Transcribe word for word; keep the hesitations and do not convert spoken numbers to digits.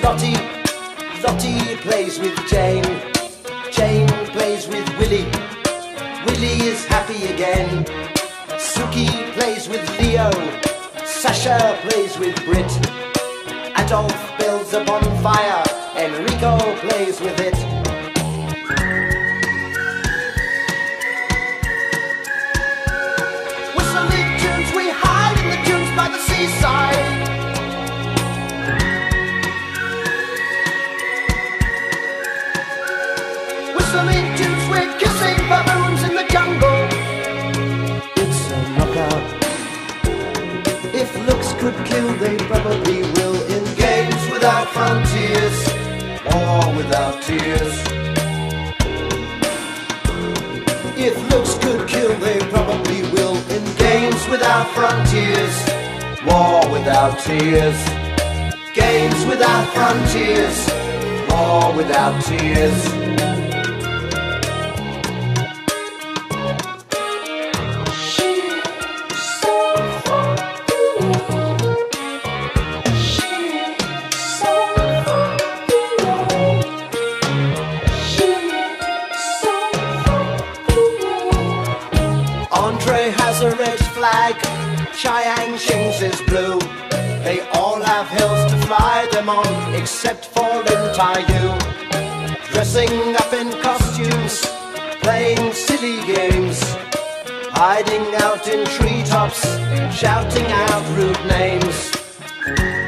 Lottie, Lottie plays with Jane. Jane plays with Willie. Willie is happy again. Suki plays with Leo. Sasha plays with Brit. Adolf builds a bonfire. Enrico plays with it. Whistling tunes, we hide in the dunes by the seaside. Whistling tunes, we're kissing baboons in the jungle. It's a knockout. If looks could kill, they probably will. In games without frontiers, war without tears. If looks could kill, they probably will. In games without frontiers, war without tears. Games without frontiers, war without tears. Andre has a red flag, Cheyenne Shings is blue. They all have hills to fly them on, except for Lintayu. Dressing up in costumes, playing silly games, hiding out in treetops, shouting out rude names.